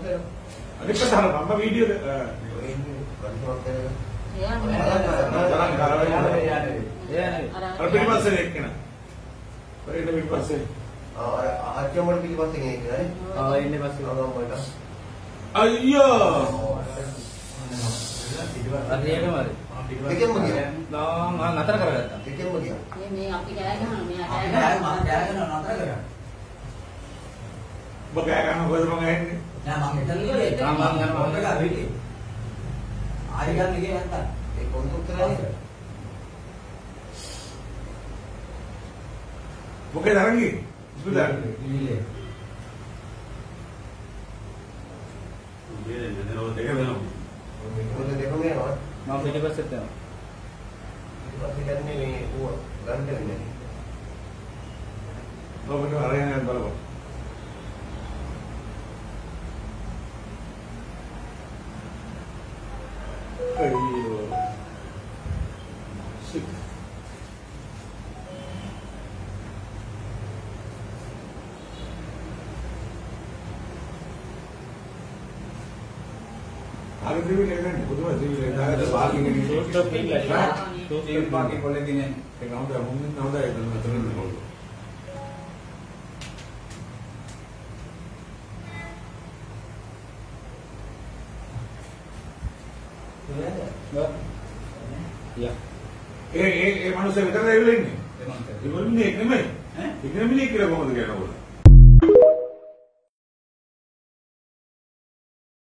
අනිත් ප්‍රධාන මම වීඩියෝ අර පිටිපස්සේ එක්කන. පරිණ පිටිපස්සේ. අච්චමඩ පිටිපස්සේ කෙනෙක් නේද? ඉන්නේ පස්සේ. අයියෝ. අරේකම හරි. දෙකෙන්ම ගියා. මම නතර කරගත්තා. දෙකෙන්ම ගියා. මේ අපි කෑ ගහනවා මෙයා අපි කෑ මම කෑ ගහනවා නතර කරා. ඔබ කෑ ගන්න කොහෙද මම ඇන්නේ? නෑ මම මෙතන ගියේ. මම යනවා. මම ගා වෙටි. ආරි ගන්න ගියේ නැත්තම්. ඒ කොන්තුත්තරනේ. මොකද අරන්නේ? ඉස්පිරිතාල. ඉන්නේ. මේ දෙක වෙනවා. මොකද දෙකම යනවා. මම පිටිපස්සෙත් යනවා. ඊපස්සේ ගන්නේ මේ ඌ ගන්න දෙන්නේ. ඔබට අරගෙන යන්න බලන්න. අයියෝ. සික්. ආගම දෙවිලේ නේද? බුදුම දෙවිලේ දාගත්ත පාර්කින් එකේ ස්ටොප් ඉල්ලලා. ඒ පාර්කින් කොල්ලේ දිනේ ඒක හොඳ මුන්නින් හොඳයි ඒක නතරින් කොල්ල. යා. ඒ මනුස්සයා විතරද ඇවිල්ලා ඉන්නේ? ඒ මන්ට. ඒගොල්ලෝ ඉන්නේ නෙමෙයි. ඈ? ඉන්නේ මිනිහ කියලා කොහොමද කියනකොට?